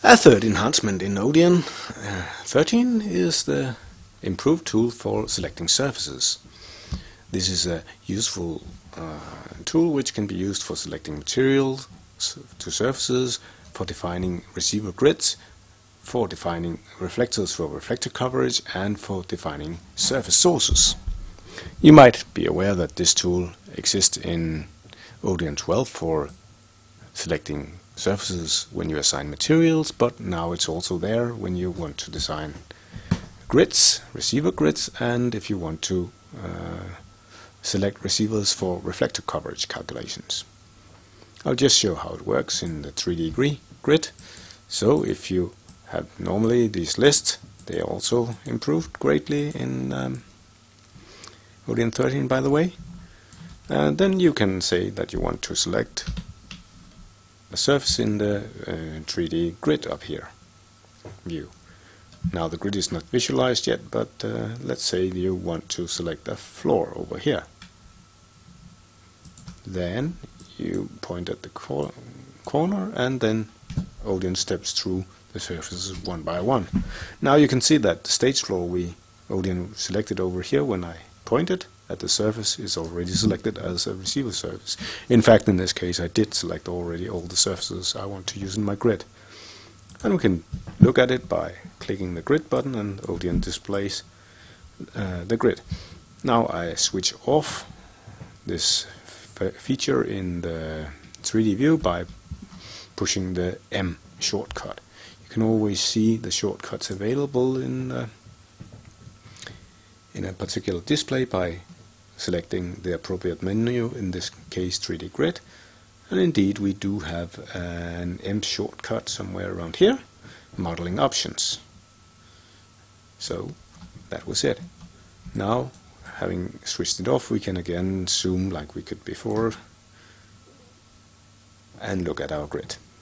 A third enhancement in ODEON 13 is the improved tool for selecting surfaces. This is a useful tool which can be used for selecting materials to surfaces, for defining receiver grids, for defining reflectors for reflector coverage, and for defining surface sources. You might be aware that this tool exists in ODEON 12 for selecting surfaces when you assign materials, but now it's also there when you want to design grids, receiver grids, and if you want to select receivers for reflector coverage calculations. I'll just show how it works in the 3D grid. So if you have normally these lists, they are also improved greatly in ODEON 13, by the way. And then you can say that you want to select a surface in the 3D grid up here view. Now the grid is not visualized yet, but let's say you want to select a floor over here. Then you point at the corner, and then ODEON steps through the surfaces one by one. Now you can see that the stage floor ODEON selected over here when I pointed at the surface is already selected as a receiver surface. In fact, in this case I did select already all the surfaces I want to use in my grid. And we can look at it by clicking the grid button, and ODEON displays the grid. Now I switch off this feature in the 3D view by pushing the M shortcut. You can always see the shortcuts available in a particular display by selecting the appropriate menu, in this case 3D grid. And indeed we do have an M shortcut somewhere around here, modeling options. So that was it. Now, having switched it off, we can again zoom like we could before and look at our grid.